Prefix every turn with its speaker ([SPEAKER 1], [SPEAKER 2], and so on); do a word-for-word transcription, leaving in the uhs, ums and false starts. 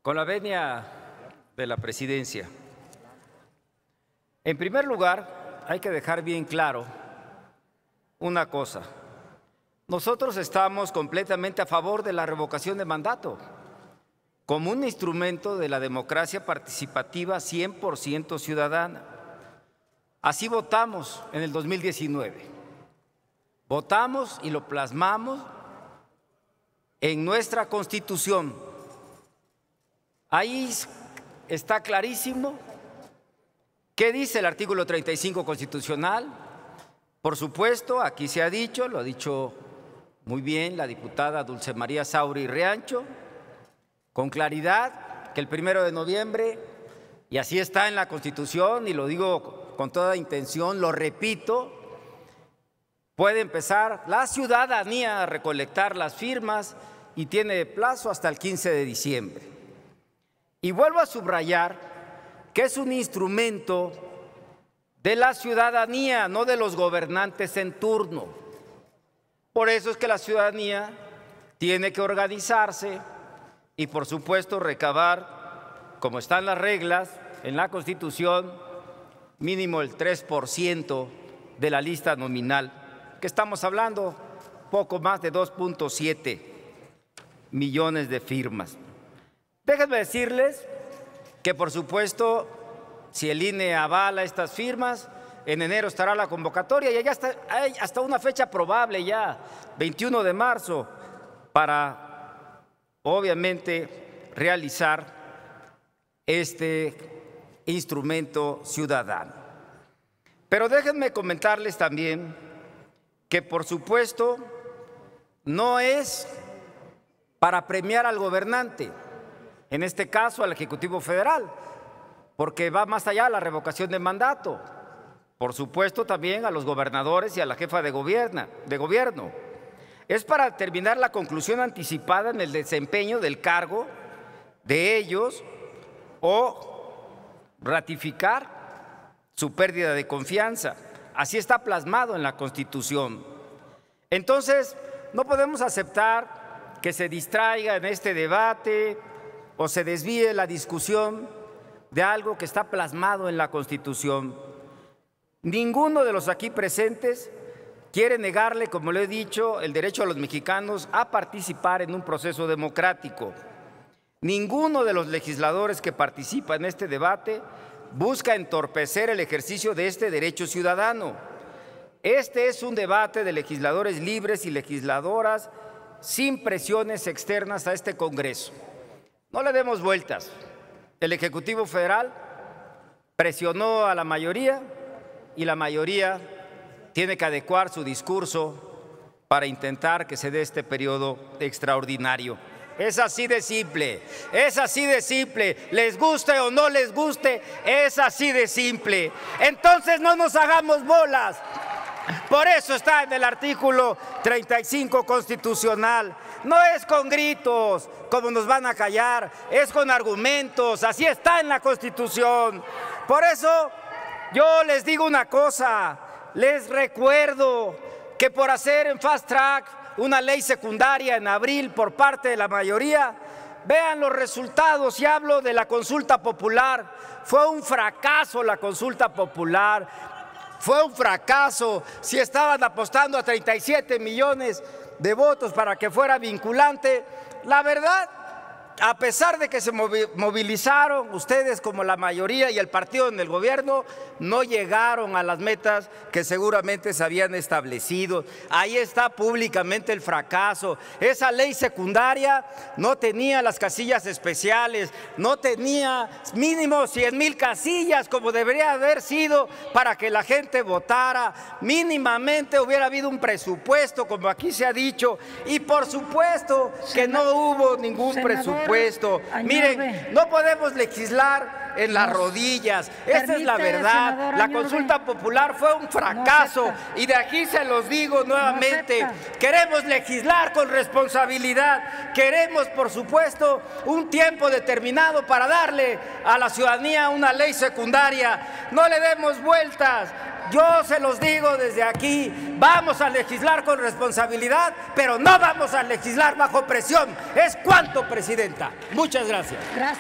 [SPEAKER 1] Con la venia de la presidencia, en primer lugar, hay que dejar bien claro una cosa. Nosotros estamos completamente a favor de la revocación de mandato como un instrumento de la democracia participativa cien por ciento ciudadana. Así votamos en el dos mil diecinueve. Votamos y lo plasmamos en nuestra Constitución. Ahí está clarísimo qué dice el artículo treinta y cinco constitucional. Por supuesto, aquí se ha dicho, lo ha dicho muy bien la diputada Dulce María Sauri Riancho, con claridad, que el primero de noviembre, y así está en la Constitución, y lo digo con toda intención, lo repito, puede empezar la ciudadanía a recolectar las firmas y tiene plazo hasta el quince de diciembre. Y vuelvo a subrayar que es un instrumento de la ciudadanía, no de los gobernantes en turno. Por eso es que la ciudadanía tiene que organizarse y, por supuesto, recabar, como están las reglas en la Constitución, mínimo el tres por ciento de la lista nominal, que estamos hablando poco más de dos punto siete millones de firmas. Déjenme decirles que, por supuesto, si el I N E avala estas firmas, en enero estará la convocatoria y ya está, hay hasta una fecha probable ya, veintiuno de marzo, para, obviamente, realizar este instrumento ciudadano. Pero déjenme comentarles también que, por supuesto, no es para premiar al gobernante, en este caso al Ejecutivo Federal, porque va más allá de la revocación de mandato. Por supuesto, también a los gobernadores y a la jefa de gobierno, de gobierno. Es para determinar la conclusión anticipada en el desempeño del cargo de ellos o ratificar su pérdida de confianza. Así está plasmado en la Constitución. Entonces, no podemos aceptar que se distraiga en este debate o se desvíe la discusión de algo que está plasmado en la Constitución. Ninguno de los aquí presentes quiere negarle, como le he dicho, el derecho a los mexicanos a participar en un proceso democrático. Ninguno de los legisladores que participa en este debate busca entorpecer el ejercicio de este derecho ciudadano. Este es un debate de legisladores libres y legisladoras sin presiones externas a este Congreso. No le demos vueltas. El Ejecutivo Federal presionó a la mayoría y la mayoría tiene que adecuar su discurso para intentar que se dé este periodo extraordinario. Es así de simple, es así de simple, les guste o no les guste, es así de simple. Entonces no nos hagamos bolas. Por eso está en el artículo treinta y cinco constitucional. No es con gritos, como nos van a callar, es con argumentos, así está en la Constitución. Por eso yo les digo una cosa, les recuerdo que por hacer en fast track una ley secundaria en abril por parte de la mayoría, vean los resultados, y hablo de la consulta popular. Fue un fracaso la consulta popular, fue un fracaso. Si estaban apostando a treinta y siete millones de votos para que fuera vinculante, la verdad, a pesar de que se movilizaron ustedes como la mayoría y el partido en el gobierno, no llegaron a las metas que seguramente se habían establecido. Ahí está públicamente el fracaso. Esa ley secundaria no tenía las casillas especiales, no tenía mínimo cien mil casillas como debería haber sido para que la gente votara. Mínimamente hubiera habido un presupuesto, como aquí se ha dicho, y por supuesto que no hubo ningún presupuesto. Puesto. Miren, no podemos legislar en las rodillas. Esta es la verdad. La consulta popular fue un fracaso y de aquí se los digo nuevamente. Queremos legislar con responsabilidad. Queremos, por supuesto, un tiempo determinado para darle a la ciudadanía una ley secundaria. No le demos vueltas. Yo se los digo desde aquí, vamos a legislar con responsabilidad, pero no vamos a legislar bajo presión. Es cuanto, presidenta. Muchas gracias. Gracias.